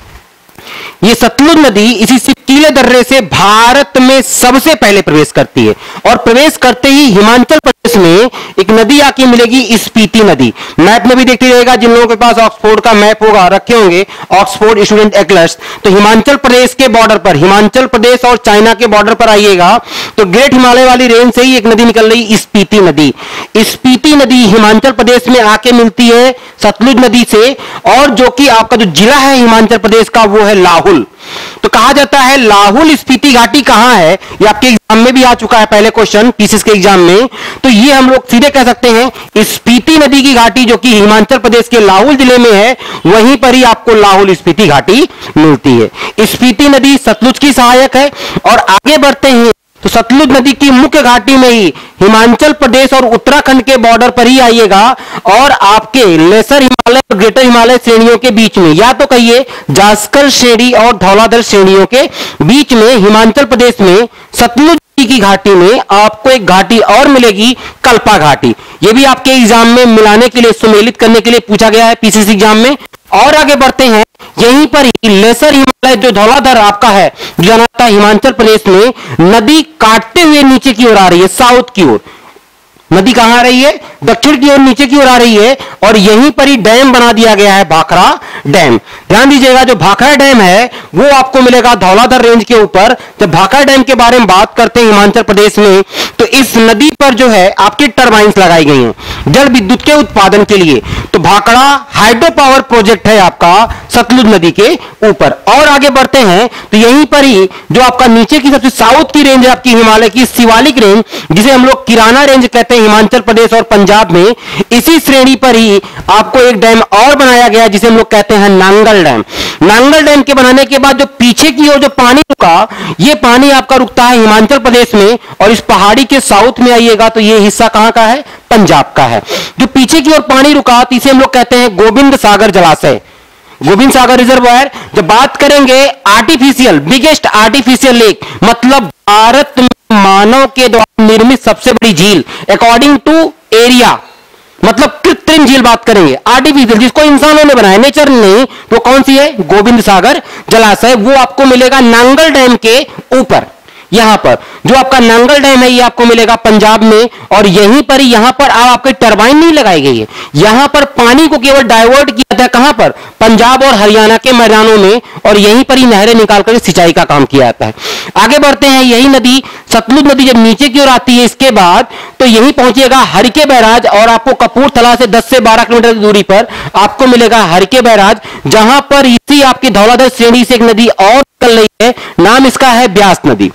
A: ये सतलुज नदी इसी सिपकीले दर्रे से भारत में सबसे पहले प्रवेश करती है, और प्रवेश करते ही हिमाचल प्रदेश में एक नदी आके मिलेगी, स्पीति नदी। मैप में भी देखते रहेगा, जिन लोगों के पास ऑक्सफोर्ड का मैप होगा, रखे होंगे ऑक्सफोर्ड स्टूडेंट एटलस, तो हिमाचल प्रदेश के बॉर्डर पर, हिमाचल प्रदेश और चाइना के बॉर्डर पर आइएगा तो ग्रेट हिमालय वाली रेंज से ही एक नदी निकल रही, स्पीति नदी। स्पीति नदी हिमाचल प्रदेश में आके मिलती है सतलुज नदी से, और जो कि आपका जो जिला है हिमाचल प्रदेश का वो है लाहौल। तो कहा जाता है लाहौल स्पीति घाटी कहां है, ये आपके एग्जाम में भी आ चुका है पहले क्वेश्चन पीसीएस के एग्जाम में। तो ये हम लोग सीधे कह सकते हैं स्पीति नदी की घाटी जो कि हिमाचल प्रदेश के लाहौल जिले में है, वहीं पर ही आपको लाहौल स्पीति घाटी मिलती है। स्पीति नदी सतलुज की सहायक है। और आगे बढ़ते हैं तो सतलुज नदी की मुख्य घाटी में ही हिमाचल प्रदेश और उत्तराखंड के बॉर्डर पर ही आइएगा, और आपके लेसर हिमालय और ग्रेटर हिमालय श्रेणियों के बीच में, या तो कहिए जास्कर श्रेणी और धौलाधर श्रेणियों के बीच में हिमाचल प्रदेश में सतलुज की घाटी में आपको एक घाटी और मिलेगी, कल्पा घाटी। यह भी आपके एग्जाम में मिलाने के लिए, सुमेलित करने के लिए पूछा गया है पीसीसी एग्जाम में। और आगे बढ़ते हैं, यहीं पर ही लेसर हिमालय जो धौलाधर आपका है, जाना जाता है हिमाचल प्रदेश में, नदी काटते हुए नीचे की ओर आ रही है, साउथ की ओर। नदी कहां आ रही है, दक्षिण की ओर नीचे की ओर आ रही है, और यहीं पर ही डैम बना दिया गया है, भाखड़ा डैम। ध्यान दीजिएगा, जो भाखड़ा डैम है वो आपको मिलेगा धौलाधर रेंज के ऊपर। जब भाखड़ा डैम के बारे में बात करते हैं हिमाचल प्रदेश में, तो इस नदी पर जो है आपकी टरबाइंस लगाई गई हैं जल विद्युत के उत्पादन के लिए। तो भाखड़ा हाइड्रो पावर प्रोजेक्ट है आपका सतलुज नदी के ऊपर। और आगे बढ़ते हैं तो यहीं पर ही जो आपका नीचे की सबसे साउथ की रेंज है आपकी हिमालय की, शिवालिक रेंज, जिसे हम लोग किराना रेंज कहते हैं हिमाचल प्रदेश और पंजाब में, इसी श्रेणी पर ही आपको एक डैम और बनाया गया जिसे हम लोग कहते हैं नांगल डैम। नांगल डैम के बनाने के बाद जो पीछे की ओर जो पानी रुका, ये पानी आपका रुकता है हिमाचल प्रदेश में, और इस पहाड़ी के साउथ में आइएगा तो ये हिस्सा कहां का है, पंजाब का है। जो पीछे की ओर पानी रुका तो इसे हम लोग कहते हैं गोविंद सागर जलाशय, गोविंद सागर रिजर्वायर। जब बात करेंगे आर्टिफिशियल, बिगेस्ट आर्टिफिशियल लेक, मतलब भारत में मानव के द्वारा निर्मित सबसे बड़ी झील अकॉर्डिंग टू एरिया, मतलब कृत्रिम झील बात करेंगे, आर्टिफिशियल, जिसको इंसानों ने बनाया, नेचर नहीं, तो कौन सी है, गोविंद सागर जलाशय। वो आपको मिलेगा नांगल डैम के ऊपर। यहां पर जो आपका नांगल डैम है ये आपको मिलेगा पंजाब में, और यहीं पर यहां पर आप आपके टरबाइन नहीं लगाई गई है, यहां पर पानी को केवल डाइवर्ट किया था, कहां पर, पंजाब और हरियाणा के मैदानों में, और यहीं पर ही नहरें निकालकर सिंचाई का काम किया जाता है। आगे बढ़ते हैं, यही नदी सतलुज नदी जब नीचे की ओर आती है इसके बाद तो यहीं पहुंचेगा हरिके बैराज, और आपको कपूरथला से दस से बारह किलोमीटर की दूरी पर आपको मिलेगा हरिके बैराज, जहां पर इसी आपकी धौलाधर श्रेणी से एक नदी और निकल रही है, नाम इसका है ब्यास नदी।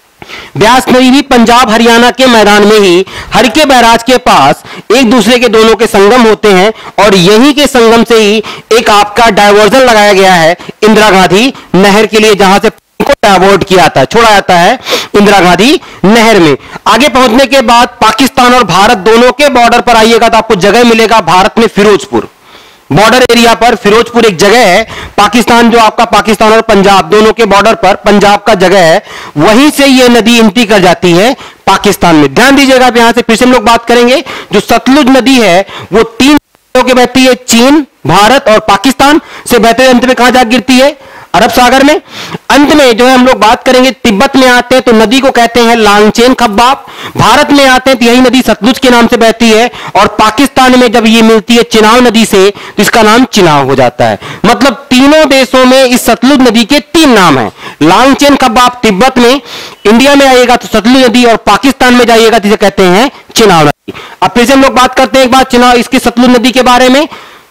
A: ब्यास नदी भी पंजाब हरियाणा के मैदान में ही हरिके बैराज के पास एक दूसरे के दोनों के संगम होते हैं, और यहीं के संगम से ही एक आपका डायवर्जन लगाया गया है इंदिरा गांधी नहर के लिए, जहां से को डाइवर्ट किया जाता है, छोड़ा जाता है इंदिरा गांधी नहर में। आगे पहुंचने के बाद पाकिस्तान और भारत दोनों के बॉर्डर पर आइएगा तो आपको जगह मिलेगा भारत में फिरोजपुर, बॉर्डर एरिया पर फिरोजपुर एक जगह है। पाकिस्तान जो आपका पाकिस्तान और पंजाब दोनों के बॉर्डर पर पंजाब का जगह है, वहीं से ये नदी एंट्री कर जाती है पाकिस्तान में। ध्यान दीजिएगा, यहां से फिर से हम लोग बात करेंगे, जो सतलुज नदी है वो तीन के बहती है, चीन, भारत और पाकिस्तान से बहते अंत में कहां जा गिरती है, अरब सागर में। अंत में जो है हम लोग बात करेंगे, तिब्बत में आते हैं तो नदी को कहते हैं लांगचेन खब्बाब। भारत में आते हैं तो यही नदी सतलुज के नाम से बहती है, और पाकिस्तान में जब ये मिलती है चिनाब नदी से तो इसका नाम चिनाब हो जाता है। मतलब तीनों देशों में इस सतलुज नदी के तीन नाम हैं। लांगचेन खब्बाब तिब्बत में, इंडिया में आइएगा तो सतलुज नदी, और पाकिस्तान में जाइएगा तो इसे कहते हैं चिनाब नदी। अब फिर से हम लोग बात करते हैं एक बार चिनाब इसकी सतलुज नदी के बारे में।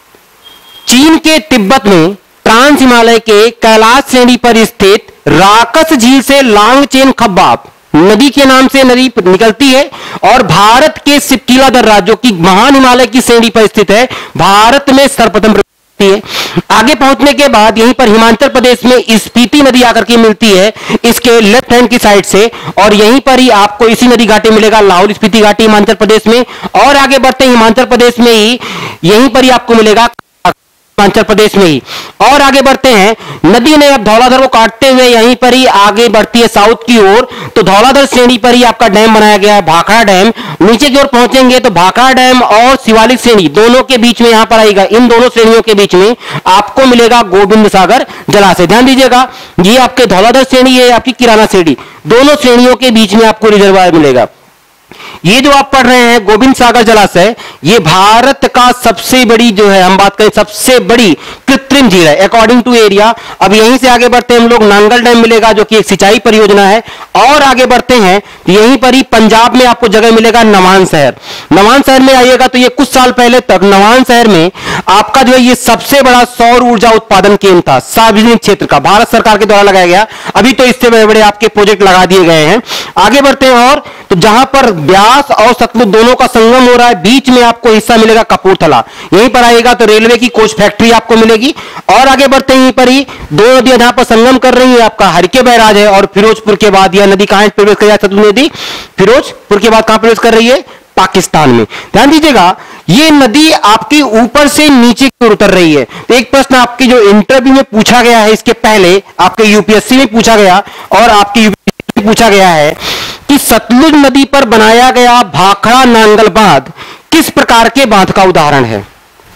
A: चीन के तिब्बत में ट्रांस हिमालय के कैलाश श्रेणी पर स्थित राकस झील से लांगचेन खब्बाब नदी के नाम से नदी निकलती है, और भारत के सिपकीला दर्रा जो कि महान हिमालय की श्रेणी पर स्थित है, भारत में सर्वप्रथम है। आगे पहुंचने के बाद यहीं पर हिमाचल प्रदेश में स्पीति नदी आकर के मिलती है इसके लेफ्ट हैंड की साइड से, और यहीं पर ही आपको इसी नदी घाटी मिलेगा, लाहौल स्पीति घाटी हिमाचल प्रदेश में। और आगे बढ़ते हैं हिमाचल प्रदेश में ही यहीं पर ही आपको मिलेगा हिमाचल प्रदेश में ही। और आगे बढ़ते हैं, नदी ने अब धौलाधर को काटते हुए यहीं पर ही आगे बढ़ती है साउथ की ओर, तो धौलाधर श्रेणी पर ही आपका डैम बनाया गया है भाखड़ा डैम। नीचे की ओर पहुंचेंगे तो भाखड़ा डैम और शिवालिक श्रेणी दोनों के बीच में यहां पर आएगा, इन दोनों श्रेणियों के बीच में आपको मिलेगा गोविंद सागर जलाशय। ध्यान दीजिएगा, ये आपके धौलाधर श्रेणी है, आपकी किराना श्रेणी, दोनों श्रेणियों के बीच में आपको रिजर्वायर मिलेगा। ये जो आप पढ़ रहे हैं गोविंद सागर जलाशय, ये भारत का सबसे बड़ी जो है, हम बात करें सबसे बड़ी कृत्रिम झील है अकॉर्डिंग टू एरिया। अब यहीं से आगे बढ़ते हैं हम लोग, नांगल डैम मिलेगा जो कि एक सिंचाई परियोजना है। और आगे बढ़ते हैं यहीं पर ही पंजाब में आपको जगह मिलेगा नवान शहर। नवान शहर में आइएगा तो ये कुछ साल पहले तक नवान शहर में आपका जो है ये सबसे बड़ा सौर ऊर्जा उत्पादन केंद्र था सार्वजनिक क्षेत्र का, भारत सरकार के द्वारा लगाया गया। अभी तो इससे बड़े बड़े आपके प्रोजेक्ट लगा दिए गए हैं। आगे बढ़ते हैं, और तो जहां पर ब्यास और सतलुज दोनों का संगम हो रहा है, बीच में आपको हिस्सा मिलेगा कपूरथला। यहीं पर आएगा तो रेलवे की कोच फैक्ट्री आपको मिलेगी। और आगे बढ़ते हैं, यहीं पर ही दो नदियां जहां पर संगम कर रही है, आपका हरके बैराज है, और फिरोजपुर के बाद यह नदी कहां प्रवेश कर रही है, सतलुज नदी फिरोजपुर के बाद कहां प्रवेश कर रही है, पाकिस्तान में। ध्यान दीजिएगा, ये नदी आपकी ऊपर से नीचे की ओर उतर रही है। तो एक प्रश्न आपकी जो इंटरव्यू में पूछा गया है, इसके पहले आपके यूपीएससी में पूछा गया और आपकी यूपीएससी में पूछा गया है कि सतलुज नदी पर बनाया गया भाखड़ा नांगल बांध किस प्रकार के बांध का उदाहरण है।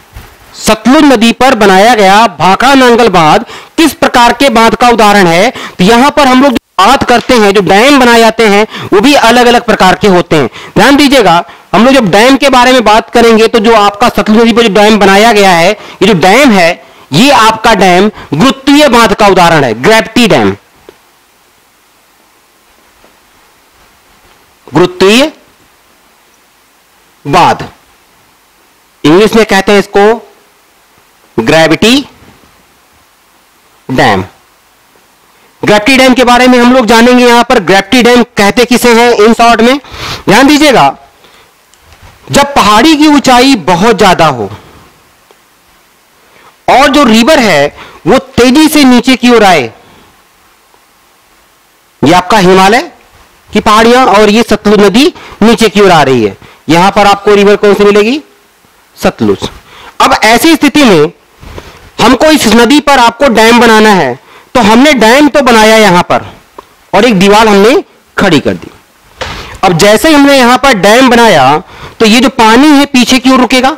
A: सतलुज नदी पर बनाया गया भाखड़ा नांगल बांध किस प्रकार के बांध का उदाहरण है। तो यहां पर हम लोग बात करते हैं, जो डैम बनाए जाते हैं वो भी अलग अलग प्रकार के होते हैं। ध्यान दीजिएगा, हम लोग जब डैम के बारे में बात करेंगे तो जो आपका सतलुज नदी पर जो डैम बनाया गया है, ये जो डैम है ये आपका डैम गुरुत्वीय बांध का उदाहरण है, ग्रेविटी डैम, गुरुत्वीय बांध, इंग्लिश में कहते हैं इसको ग्रेविटी डैम। ग्रेविटी डैम के बारे में हम लोग जानेंगे। यहां पर ग्रेविटी डैम कहते किसे हैं इन शॉर्ट में, ध्यान दीजिएगा, जब पहाड़ी की ऊंचाई बहुत ज्यादा हो और जो रिवर है वो तेजी से नीचे की ओर आए, ये आपका हिमालय की पहाड़ियां और ये सतलुज नदी नीचे की ओर आ रही है, यहां पर आपको रिवर कौन सी मिलेगी, सतलुज। अब ऐसी स्थिति में हमको इस नदी पर आपको डैम बनाना है, तो हमने डैम तो बनाया यहां पर और एक दीवार हमने खड़ी कर दी। अब जैसे ही हमने यहां पर डैम बनाया तो ये जो पानी है पीछे की ओर रुकेगा।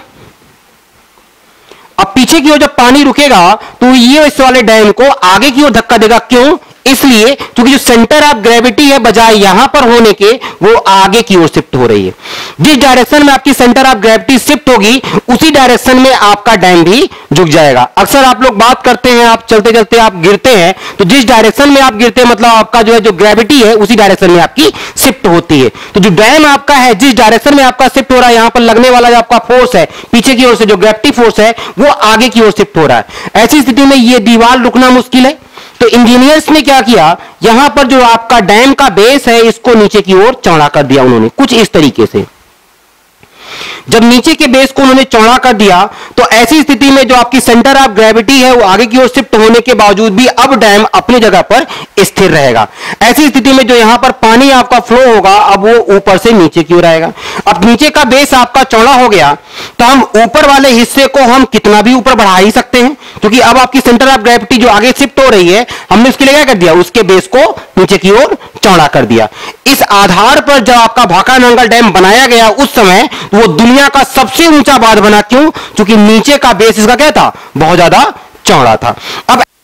A: अब पीछे की ओर जब पानी रुकेगा तो ये इस वाले डैम को आगे की ओर धक्का देगा। क्यों? इसलिए क्योंकि जो सेंटर ऑफ ग्रेविटी है बजाय यहां पर होने के वो आगे की ओर शिफ्ट हो रही है। जिस डायरेक्शन में आपकी सेंटर ऑफ ग्रेविटी शिफ्ट होगी उसी डायरेक्शन में आपका डैम भी झुक जाएगा। अक्सर आप लोग बात करते हैं, आप चलते चलते आप गिरते हैं, तो जिस डायरेक्शन में आप गिरते हैं मतलब आपका जो है जो ग्रेविटी है उसी डायरेक्शन में आपकी शिफ्ट होती है। तो जो डैम आपका है जिस डायरेक्शन में आपका शिफ्ट हो रहा है, यहां पर लगने वाला जो आपका फोर्स है पीछे की ओर से जो ग्रेविटी फोर्स है वो आगे की ओर शिफ्ट हो रहा है। ऐसी स्थिति में यह दीवार रुकना मुश्किल है। तो इंजीनियर्स ने क्या किया, यहां पर जो आपका डैम का बेस है इसको नीचे की ओर चौड़ा कर दिया उन्होंने, कुछ इस तरीके से। जब नीचे के बेस को उन्होंने चौड़ा कर दिया तो ऐसी स्थिति में जो आपकी सेंटर ऑफ ग्रेविटी है वो आगे की ओर शिफ्ट होने के बावजूद भी अब डैम अपनी जगह पर स्थिर रहेगा। ऐसी स्थिति में जो यहां पर पानी आपका फ्लो होगा अब वो ऊपर से नीचे की ओर आएगा। अब नीचे का बेस आपका चौड़ा हो गया तो हम ऊपर वाले हिस्से को हम कितना भी ऊपर बढ़ा ही सकते हैं, क्योंकि अब आपकी सेंटर ऑफ ग्रेविटी जो आगे शिफ्ट हो रही है हमने उसके लिए क्या कर दिया, उसके बेस को नीचे की ओर चौड़ा कर दिया। इस आधार पर जब आपका भाखड़ा नांगल डैम बनाया गया उस समय वो दुनिया का सबसे ऊंचा बांध बना। क्यों? क्योंकि नीचे का बेस इसका क्या था, बहुत ज्यादा चौड़ा था। अब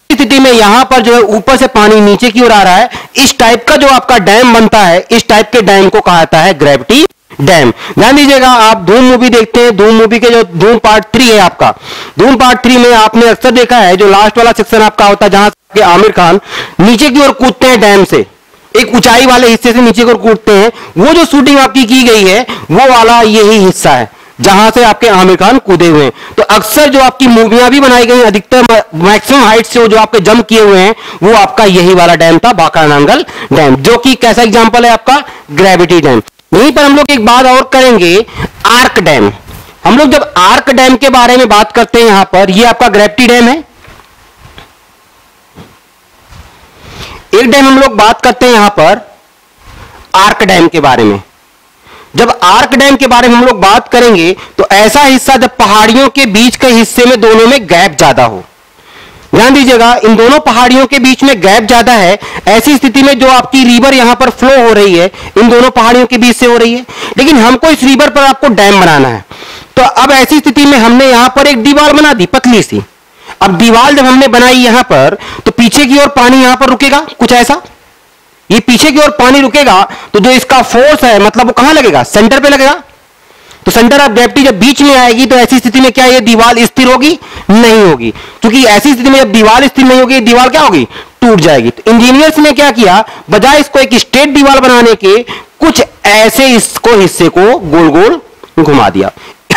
A: स्थिति में यहां पर जो है ऊपर से पानी नीचे की ओर आ रहा है, इस टाइप का जो आपका डैम बनता है, इस टाइप के डैम को कहा जाता है ग्रेविटी डैम। ध्यान दीजिएगा, आप धूम मूवी देखते हैं, धूम मूवी के जो धूम पार्ट थ्री है आपका, धूम पार्ट थ्री में आपने अक्सर देखा है जो लास्ट वाला सेक्शन आपका होता है जहां से आमिर खान नीचे की ओर कूदते हैं डैम से, एक ऊंचाई वाले हिस्से से नीचे की ओर कूदते हैं, वो जो शूटिंग आपकी की गई है वो वाला यही हिस्सा है जहां से आपके आमिर खान कूदे हुए हैं। तो अक्सर जो आपकी मूवियां भी बनाई गई अधिकतर मैक्सिमम हाइट से जो आपके जंप किए हुए हैं वो आपका यही वाला डैम था, बाकानांगल डैम, जो कि कैसा एग्जांपल है आपका ग्रेविटी डैम। यहीं पर हम लोग एक बात और करेंगे, आर्क डैम। हम लोग जब आर्क डैम के बारे में बात करते हैं, यहां पर ये आपका ग्रेविटी डैम है, एक डैम हम लोग बात करते हैं यहां पर आर्क डैम के बारे में। जब आर्क डैम के बारे में हम लोग बात करेंगे तो ऐसा हिस्सा जब पहाड़ियों के बीच के हिस्से में दोनों में गैप ज्यादा हो। ध्यान दीजिएगा, इन दोनों पहाड़ियों के बीच में गैप ज्यादा है, ऐसी स्थिति में जो आपकी रिवर यहां पर फ्लो हो रही है इन दोनों पहाड़ियों के बीच से हो रही है, लेकिन हमको इस रिवर पर आपको डैम बनाना है। तो अब ऐसी स्थिति में हमने यहां पर एक दीवार बना दी पतली सी। अब दीवार जब हमने बनाई यहां पर, तो पीछे की ओर पानी यहां पर रुकेगा, कुछ ऐसा, ये पीछे की ओर पानी रुकेगा तो जो इसका फोर्स है मतलब वो कहां लगेगा, सेंटर पे लगेगा। तो सेंटर ऑफ ग्रेविटी जब बीच में आएगी तो ऐसी स्थिति में क्या ये दीवार स्थिर होगी, नहीं होगी, क्योंकि ऐसी स्थिति में जब दीवार स्थिर नहीं होगी दीवार क्या होगी, टूट जाएगी। तो इंजीनियर्स ने क्या किया, बजाय इसको एक स्ट्रेट दीवार बनाने के कुछ ऐसे इसको हिस्से को गोल गोल घुमा दिया,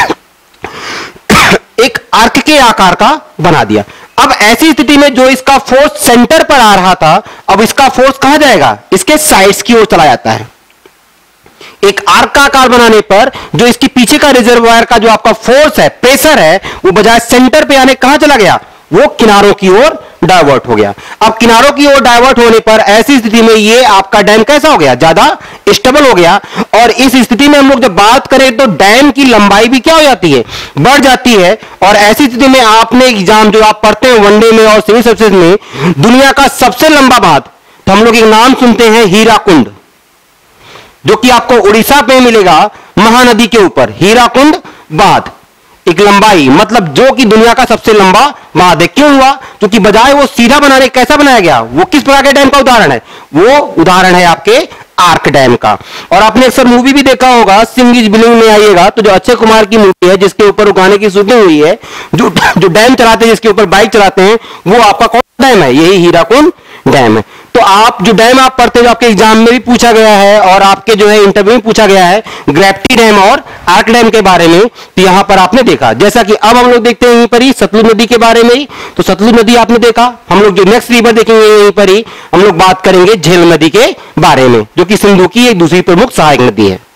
A: एक आर्क के आकार का बना दिया। अब ऐसी स्थिति में जो इसका फोर्स सेंटर पर आ रहा था, अब इसका फोर्स कहां जाएगा, इसके साइड्स की ओर चला जाता है। एक आर्क का आकार बनाने पर जो इसके पीछे का रिजर्वायर का जो आपका फोर्स है, प्रेशर है, वो बजाय सेंटर पे आने कहां चला गया, वो किनारों की ओर डाइवर्ट हो गया। अब किनारों की ओर डाइवर्ट होने पर ऐसी स्थिति में ये आपका डैम कैसा हो गया, ज्यादा स्टेबल हो गया। और इस स्थिति में हम लोग जब बात करें तो डैम की लंबाई भी क्या हो जाती है, बढ़ जाती है। और ऐसी स्थिति में आपने एग्जाम जो आप पढ़ते हैं वनडे में और सिविल सर्विसेज में, दुनिया का सबसे लंबा बांध, तो हम लोग एक नाम सुनते हैं हीराकुंड, जो कि आपको उड़ीसा में मिलेगा, महानदी के ऊपर हीराकुंड बांध, एक लंबाई मतलब जो कि दुनिया का सबसे लंबा बांध है। क्यों हुआ, क्योंकि बजाय वो सीधा बनाने कैसा बनाया गया, वो किस प्रकार के डैम का उदाहरण है, वो उदाहरण है आपके आर्क डैम का। और आपने अक्सर मूवी भी देखा होगा, सिंह इज ब्लिंग में आइएगा तो जो अक्षय कुमार की मूवी है जिसके ऊपर गाने की शूटिंग हुई है, जो जो डैम चलाते हैं, जिसके ऊपर बाइक चलाते हैं, वो आपका कौन डैम है, यही हीराकुंड डैम है। तो आप जो डैम आप पढ़ते हो, आपके एग्जाम में भी पूछा गया है और आपके जो है इंटरव्यू में पूछा गया है ग्रेविटी डैम और आर्क डैम के बारे में, तो यहां पर आपने देखा। जैसा कि अब हम लोग देखते हैं यहीं पर ही सतलुज नदी के बारे में ही, तो सतलुज नदी आपने देखा, हम लोग जो नेक्स्ट रिवर देखेंगे यहीं पर ही हम लोग बात करेंगे झेलम नदी के बारे में, जो कि सिंधु की एक दूसरी प्रमुख सहायक नदी है।